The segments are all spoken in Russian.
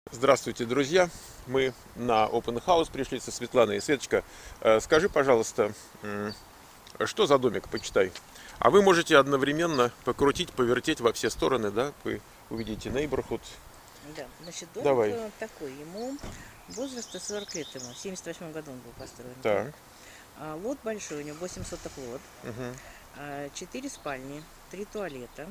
Здравствуйте, друзья! Мы на Open House пришли со Светланой и Светочка. Скажи, пожалуйста, что за домик, почитай. А вы можете одновременно покрутить, повертеть во все стороны, да? Вы увидите neighborhood. Да, значит, домик Давай. такой, ему возраста 40 лет ему, в 78 году он был построен. Так. Лот большой, у него 8 соток лот, Угу. 4 спальни, 3 туалета,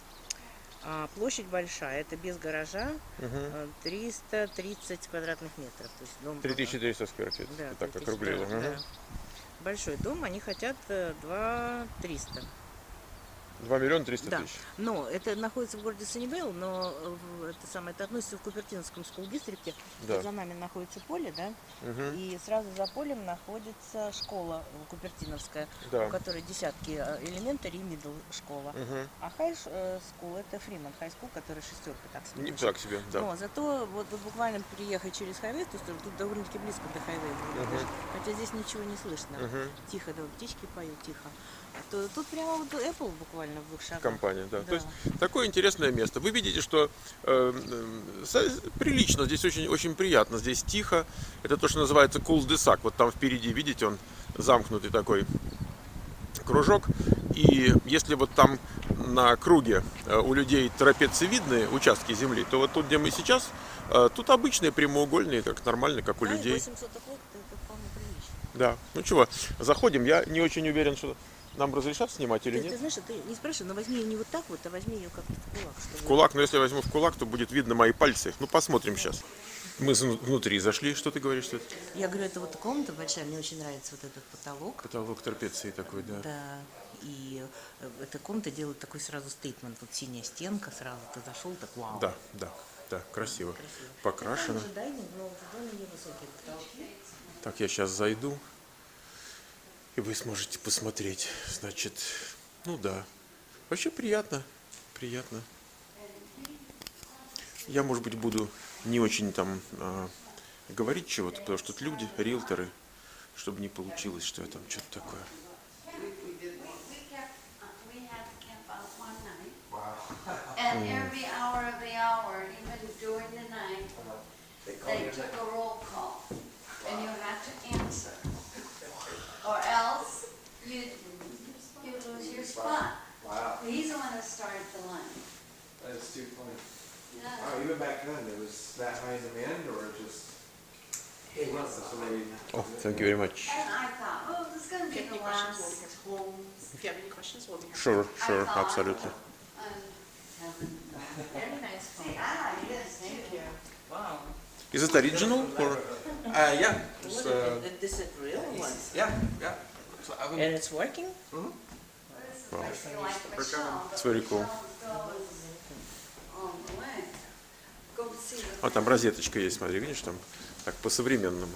площадь большая, это без гаража, Угу. 330 квадратных метров. То есть дом, 3300 скверфит. да, Так 3000, округлили. да, Угу. да. Большой дом, они хотят 2 300. 2 миллиона 300 Да, тысяч. но это находится в городе Саннибэл, но это относится к Купертиновскому скул-дистрикте. Да. За нами находится поле, да, Угу. и сразу за полем находится школа Купертиновская, Да. у которой десятки элементари и мидл школа. Угу. А хай скул это Фримонт хай скул, который шестерка, так себе. Не так себе, да. Но зато вот буквально переехать через хайвей, то есть тут довольно-таки близко до хайвея будет, Мгм. хотя здесь ничего не слышно. Угу. Тихо, да, птички поют тихо. Тут прямо вот Apple буквально в 2 шагах. Компания, да. Да. То есть такое интересное место. Вы видите, что прилично, здесь очень, очень приятно, здесь тихо. Это то, что называется кул-де-сак. Вот там впереди, видите, он замкнутый такой кружок. И если вот там на круге у людей трапециевидные участки земли, то вот тут, где мы сейчас, тут обычные прямоугольные, как нормально, как у Да, и людей. 800 лот, это вполне прилично. Да. Ну чего, заходим. Я не очень уверен, что нам разрешат снимать или Ты нет. знаешь, ты не спрашивай, но возьми ее не вот так вот, а возьми ее как-то в кулак. В Чтобы... кулак, но если я возьму в кулак, то будет видно мои пальцы. Ну, посмотрим сейчас. Мы внутри зашли. Что ты говоришь? Что это? Я говорю, это вот комната большая, мне очень нравится вот этот потолок. Потолок трапеции такой, да. Да, и эта комната делает такой сразу стейтмент. Вот синяя стенка, сразу ты зашел, так вау. Да, да, да, красиво. Красиво. Покрашено. Там же дайнинг, но в доме невысокие потолки. Так, я сейчас зайду, и вы сможете посмотреть. Значит, ну да. Вообще приятно, приятно. Я, может быть, буду не очень там говорить чего-то, потому что тут люди, риэлторы, чтобы не получилось, что я там что-то такое. We had to camp out one night. And every hour of the hour, even during the night, they took a roll call. And you had to answer. Or else you'd lose your spot. Wow, He's the one that started the line. that is too funny. Yeah. Wow, even back then, it was that high demand, or just? It was. Somebody. Oh, thank you very much. And I thought, oh, this is going to be the last home. If you have any questions, we'll be here. Sure, I sure, thought, absolutely. heaven. Very nice home. Ah, yes, thank you. Wow. Is it original or? Yeah. It's, This is real one. yeah, yeah. So I've been. And it's working? Wow. Like Michelle. It's very cool. On the way. Go see the А там розеточка есть, смотри, видишь, там так по-современному.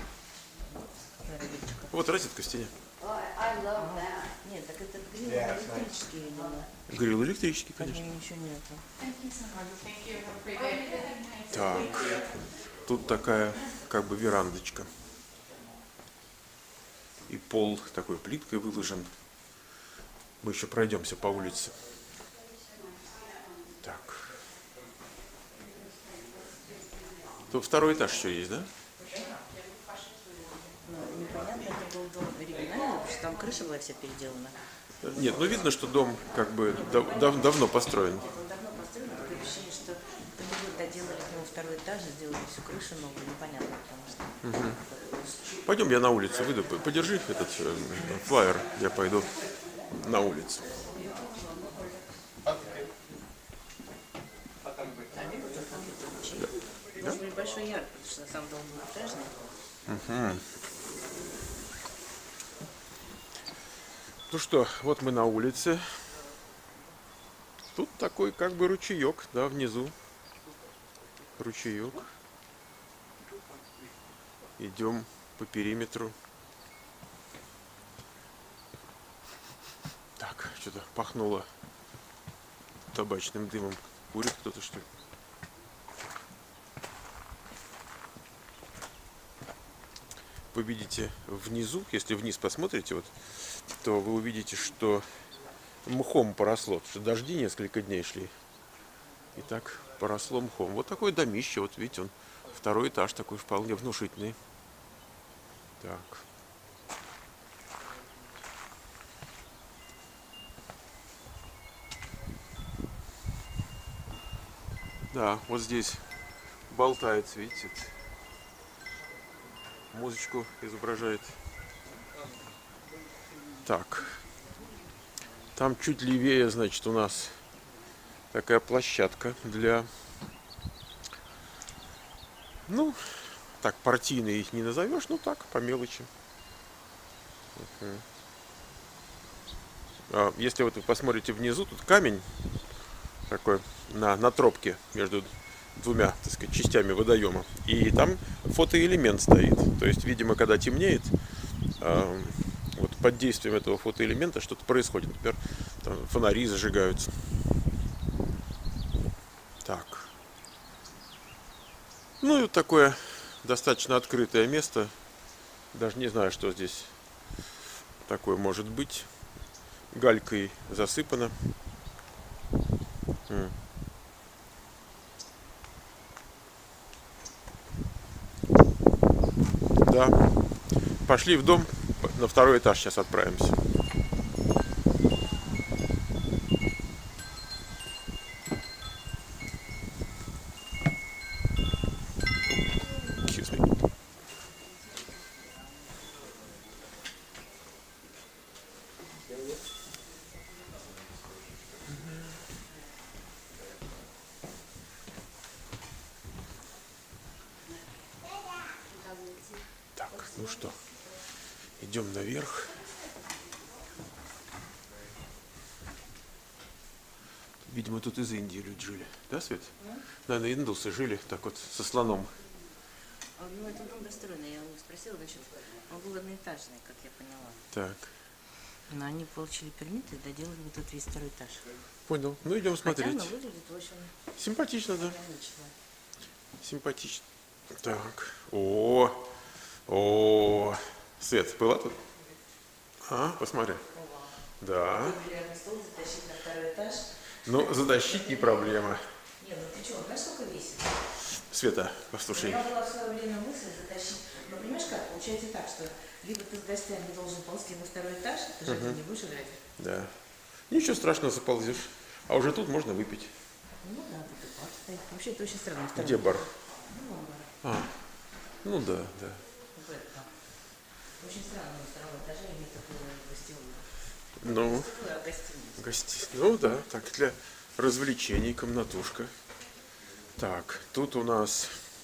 Вот розетка в стене. Oh, I love that. Нет, так это гриль Yeah, электрический, видимо. Гриль электрический, Под конечно. ним ничего нету. Thank you. Have a great day. Так, тут такая как бы верандочка. И пол такой плиткой выложен. Мы еще пройдемся по улице. Так. Тут второй этаж еще есть, да? Ну, непонятно, это был дом оригинальный, потому что там крыша была вся переделана. Нет, ну видно, что дом как бы давно построен. Он давно построен, такое ощущение, что это не вот доделали к нему второй этаж, и сделали всю крышу новую, непонятно, потому что... Пойдем, я на улицу выйду. Подержи этот флаер, я пойду на улицу. Может быть, большой ярк, потому что сам дом двухэтажный. Ну что, вот мы на улице. Тут такой как бы ручеек, да, внизу. Ручеек. Идем по периметру. Так, что-то пахнуло табачным дымом. Курит кто-то, что ли? Вы видите внизу, если вниз посмотрите, вот, то вы увидите, что мхом поросло, потому что дожди несколько дней шли. И так поросло мхом. Вот такое домище, вот видите, он второй этаж такой вполне внушительный. Так. Да, вот здесь болтается, видите, музычку изображает. Так, там чуть левее, значит, у нас такая площадка для, ну, так, партийные их не назовешь, ну так, по мелочи. Если вот вы посмотрите внизу, тут камень такой на тропке между двумя, так сказать, частями водоема. И там фотоэлемент стоит. То есть, видимо, когда темнеет, вот под действием этого фотоэлемента что-то происходит. Например, там фонари зажигаются. Так. Ну и вот такое достаточно открытое место. Даже не знаю, что здесь такое может быть. Галькой засыпано. Да. Пошли в дом, на второй этаж сейчас отправимся. Excuse me. Так, ну что, идем наверх. Видимо, тут из Индии люди жили. Да, Свет? Наверное, индусы жили так вот со слоном. Ну, это дом достроенный, я его спросила, значит, он был одноэтажный, как я поняла. Так, Но они получили пермит и доделали вот этот весь второй этаж. понял. Ну, идем смотреть. Хотя оно выглядит очень Симпатично, да? органично. Симпатично. Так. О, Свет, была тут? А, посмотри. Да. Деревянный стол затащить на второй этаж. Ну, затащить не проблема. Нет, ну ты что, знаешь, сколько весит? Света, У послушай. меня была в свое время мысль затащить. Но понимаешь как, получается так, что либо ты с гостями должен ползти на второй этаж, ты же один не будешь играть. Да. Ничего страшного, заползешь. А уже тут можно выпить. Ну да, тут и бар стоит. Вообще это очень странно. Где бар? Ну, бар. А, ну да, да. В этом. Очень странно на втором этаже иметь такую гостевую. Ну, Гостевую, а гостиницу. ну да, так, для развлечений комнатушка. Так, тут у нас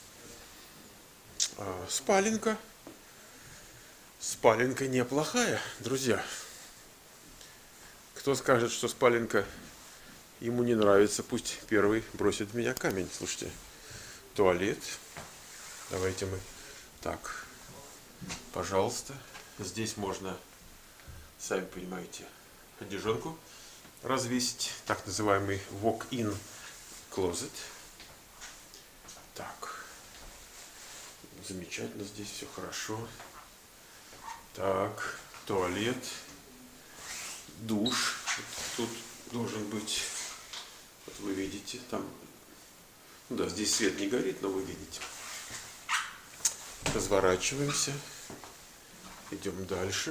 спаленка. Спаленка неплохая, друзья. Кто скажет, что спаленка ему не нравится, пусть первый бросит в меня камень. Слушайте, туалет. Давайте мы... Так, пожалуйста. Здесь можно, сами понимаете, одежонку развесить. Так называемый walk-in closet. Так. Замечательно, здесь все хорошо. Так, туалет. Душ. Тут должен быть, вот вы видите, там, ну да, здесь свет не горит, но вы видите. Разворачиваемся, идем дальше.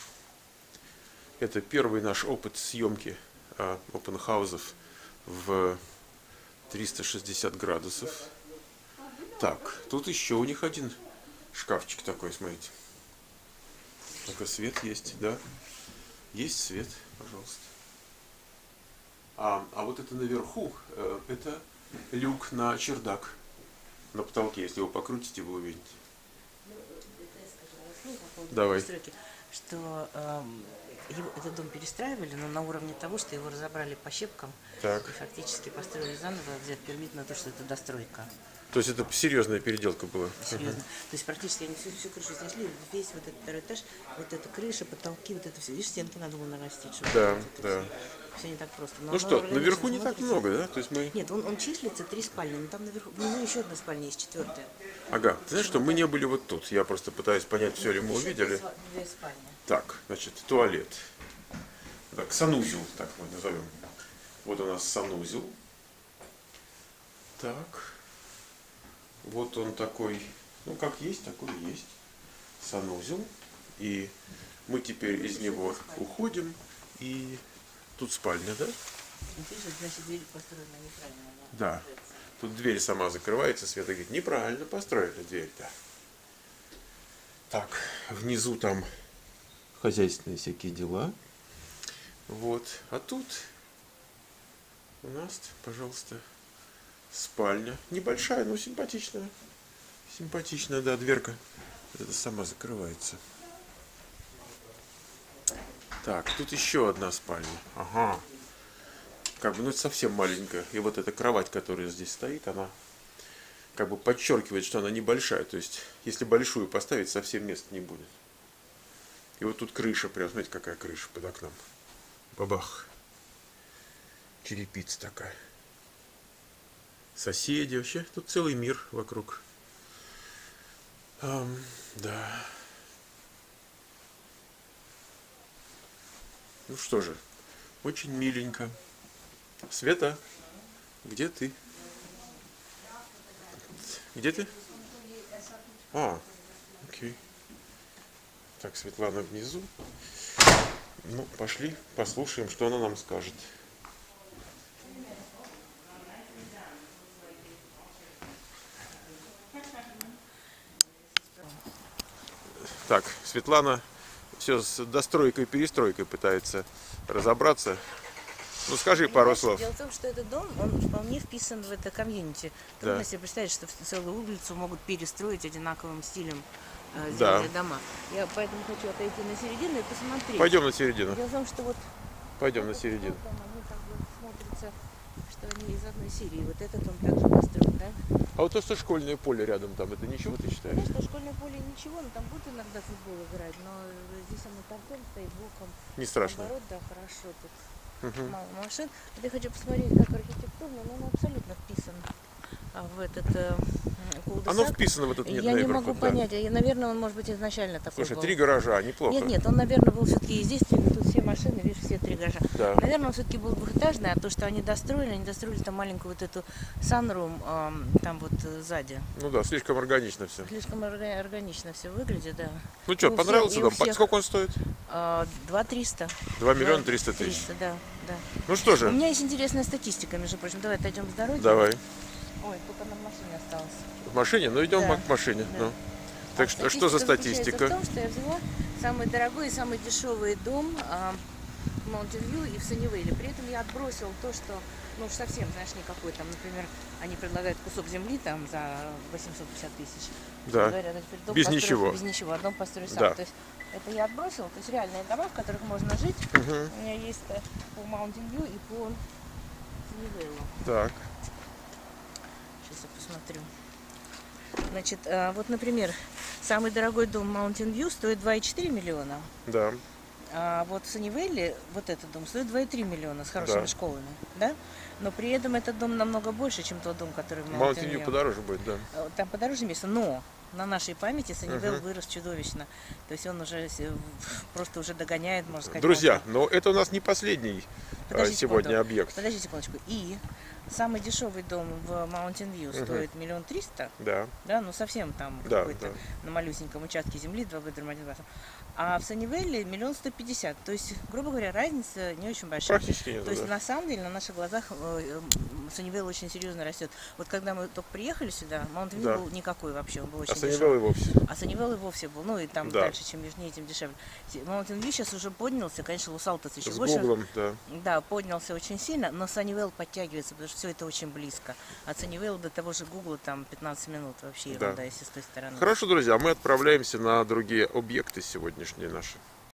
Это первый наш опыт съемки опенхаузов в 360 градусов. Так, тут еще у них один шкафчик такой, смотрите. Только свет есть, да? Есть свет, пожалуйста. А вот это наверху, это люк на чердак. На потолке, если его покрутите, вы увидите. Давай. Что этот дом перестраивали, но на уровне того, что его разобрали по щепкам Так. и фактически построили заново, взять пермит на то, что это достройка. То есть это серьезная переделка была. Серьезно. То есть практически они всю крышу снесли, весь вот этот второй этаж, вот эта крыша, потолки, вот это все. Видишь, стенки надо было нарастить, чтобы Да, вот это да. все не так просто. Но Ну оно что, органично наверху не так смотрится. много, да? То есть мы... Нет, он числится 3 спальни, но там наверху, внизу еще одна спальня есть, 4-я. Ага, ты знаешь что, мы не были вот тут. Я просто пытаюсь понять, все ли мы Еще увидели. 2 спальни. Так, значит, туалет. Так, санузел, так мы назовем. Вот у нас санузел. Так. Вот он такой, ну как есть, такой есть. Санузел. И мы теперь из него уходим. И тут спальня, да? Пишет, значит, дверь построена неправильно. Она Да. открывается. Тут дверь сама закрывается. Света говорит, неправильно построили дверь-то. Так, внизу там хозяйственные всякие дела. Вот. А тут у нас, пожалуйста, спальня. Небольшая, но симпатичная. Симпатичная, да, дверка. Это сама закрывается. Так, тут еще одна спальня. Ага. Как бы, ну это совсем маленькая. И вот эта кровать, которая здесь стоит, она как бы подчеркивает, что она небольшая. То есть, если большую поставить, совсем места не будет. И вот тут крыша, прям, смотрите, какая крыша под окном. Бабах. Черепица такая. Соседи вообще. Тут целый мир вокруг. Да. Ну что же, очень миленько. Света, где ты? Где ты? А, окей. Так, Светлана внизу. Ну, пошли, послушаем, что она нам скажет. Так, Светлана все с достройкой, перестройкой пытается разобраться. Ну скажи пару Понимаешь, слов. дело в том, что этот дом, он вполне вписан в это комьюнити. Трудно себе представить, что целую улицу могут перестроить одинаковым стилем сделали дома. Я поэтому хочу отойти на середину и посмотреть. Пойдем на середину. Дело в том, что вот Пойдем на середину. вот там они как бы смотрятся, что они из одной серии. Вот этот он также построен, да? А вот то, что школьное поле рядом там, это ничего ты считаешь? Конечно, школьное поле ничего, но там будут иногда футбол играть, но здесь оно торцом стоит боком. Не страшно. Наоборот, да, хорошо тут. Мало машин. Вот я хочу посмотреть, как архитектурно, но оно абсолютно вписано в этот кул-де-сак. Оно вписано в этот Я не могу да. понять, наверное, он, может быть, изначально такой Слушай, был. 3 гаража, неплохо. Нет, он, наверное, был все-таки и здесь, тут все машины, видишь, все 3 гаража. Да. Наверное, он все-таки был двухэтажный, а то, что они достроили там маленькую вот эту sunroom, там вот сзади. Ну да, слишком органично все. Слишком органично все выглядит, да. Ну что, У понравился всех- и у дом? всех. Сколько он стоит? 2300. 2 миллиона 300 тысяч. 300, да. Ну что У же, меня есть интересная статистика, между прочим. Давай отойдем с дороги. давай. Ой, тут она в машине осталась. В машине? Ну идем Да. к машине. Да. Ну. Так что, что за заключается статистика? в том, что я взяла самый дорогой и самый дешевый дом в Mountain View и в Саннивейле. При этом я отбросила то, что, ну уж совсем, знаешь, никакой там, например, они предлагают кусок земли там за 850 тысяч. Да. Говорят, а теперь дом Без построй- ничего. Без ничего, а дом построй сам. Да. То есть это я отбросила, то есть реальные дома, в которых можно жить. У меня есть по Mountain View и по Саннивейлу. Так. Сейчас я посмотрю. Значит, вот, например, самый дорогой дом Mountain View стоит 2,4 миллиона. Да. А вот в Саннивейле вот этот дом стоит 2,3 миллиона с хорошими Да. школами, да? Но при этом этот дом намного больше, чем тот дом, который в Mountain Mountain View View. подороже будет, да. Там подороже место, но на нашей памяти Саннивейл вырос чудовищно. То есть он уже просто уже догоняет, можно сказать. Друзья, но это у нас не последний Подожди сегодня секунду. объект. Подожди секундочку. И самый дешевый дом в Mountain View стоит 1 300 000. Да. Да, ну совсем там Да, какой-то да. на малюсеньком участке земли, 2 bedroom, 1 bathroom. А в Саннивейле 1 150 000. То есть, грубо говоря, разница не очень большая. Практически нет. То есть, Да. на самом деле, на наших глазах Саннивейл очень серьезно растет. Вот когда мы только приехали сюда, Mountain View Да. был никакой вообще, он был очень А дешевый. Саннивейл и вовсе. А Саннивейл и вовсе был, ну и там Да. дальше, чем южнее, тем дешевле. Mountain View сейчас уже поднялся, конечно, Лос-Алтос еще С больше. Гуглом, да. Да, поднялся очень сильно, но Саннивейл подтягивается, потому что все это очень близко. От Саннивейла до того же Гугла там 15 минут вообще Да. ерунда, если с той стороны. Хорошо, друзья, мы отправляемся на другие объекты сегодняшние наши.